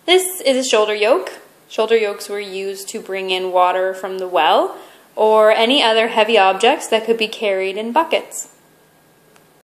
This is a shoulder yoke. Shoulder yokes were used to bring in water from the well or any other heavy objects that could be carried in buckets.